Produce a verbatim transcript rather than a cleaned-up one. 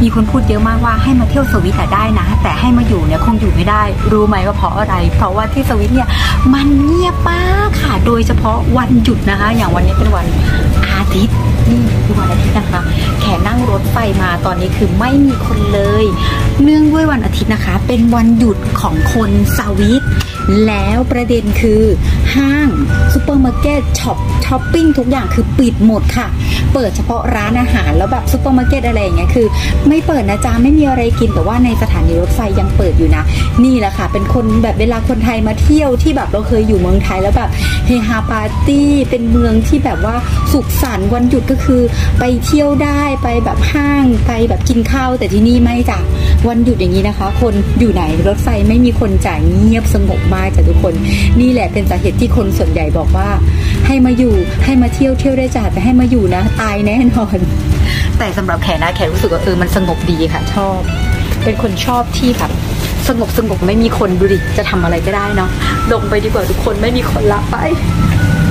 มีคนพูดเยอะมากว่าให้มาเที่ยวสวิตได้นะแต่ให้มาอยู่เนี่ยคงอยู่ไม่ได้รู้ไหมว่าเพราะอะไรเพราะว่าที่สวิตเนี่ยมันเงียบมากค่ะโดยเฉพาะวันหยุดนะคะอย่างวันนี้เป็นวันอาทิตย์นี่คือวันอาทิตย์นะคะแขกนั่งรถไฟมาตอนนี้คือไม่มีคนเลยเนื่องด้วยวันอาทิตย์นะคะเป็นวันหยุดของคนสวิตแล้วประเด็นคือห้างซูเปอร์มาร์เก็ตช็อปช้อปปิ้งทุกอย่างคือปิดหมดค่ะเปิดเฉพาะร้านอาหารแล้วแบบซูเปอร์มาร์เก็ตอะไรอย่างเงี้ยคือไม่เปิดนะจ๊ะไม่มีอะไรกินแต่ว่าในสถานีรถไฟยังเปิดอยู่นะนี่แหละค่ะเป็นคนแบบเวลาคนไทยมาเที่ยวที่แบบเราเคยอยู่เมืองไทยแล้วแบบเฮฮาปาร์ตี้เป็นเมืองที่แบบว่าสุขสันต์วันหยุดก็คือไปเที่ยวได้ไปแบบห้างไปแบบกินข้าวแต่ที่นี่ไม่จ้ะวันหยุดอย่างนี้นะคะคนอยู่ไหนรถไฟไม่มีคนจ่ายเงียบสงบมากจ้ะทุกคนนี่แหละเป็นสาเหตุที่คนส่วนใหญ่บอกว่าให้มาอยู่ให้มาเที่ยวเที่ยวได้จ้ะแต่ให้มาอยู่นะตายแน่นอนแต่สำหรับแขกนะแขกรู้สึกว่าเออมันสงบดีค่ะชอบเป็นคนชอบที่แบบสงบสงบไม่มีคนดูดิจะทำอะไรก็ได้เนาะลงไปดีกว่าทุกคนไม่มีคนละไป